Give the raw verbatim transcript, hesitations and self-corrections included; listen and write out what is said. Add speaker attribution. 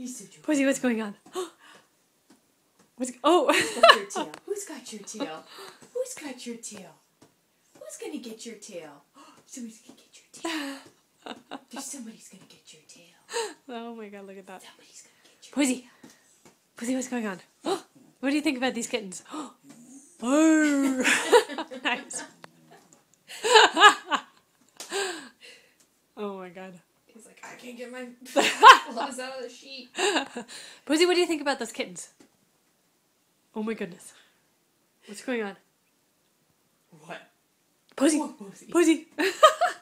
Speaker 1: He's so joking.
Speaker 2: Posy, what's going on? What's oh?
Speaker 1: Who's got your tail? Who's got your tail? Who's got your tail? Who's gonna get your tail? Somebody's gonna get your tail. There's somebody's gonna get your tail.
Speaker 2: Oh my god, look at that.
Speaker 1: Somebody's gonna get your
Speaker 2: Posy, Posy, what's going on? What do you think about these kittens? Oh, nice. Oh my god.
Speaker 1: He's like, I can't get my claws out of the sheet.
Speaker 2: Posy, what do you think about those kittens? Oh my goodness. What's going on?
Speaker 1: What?
Speaker 2: Posy,
Speaker 1: Oh, Posy.
Speaker 2: Posy.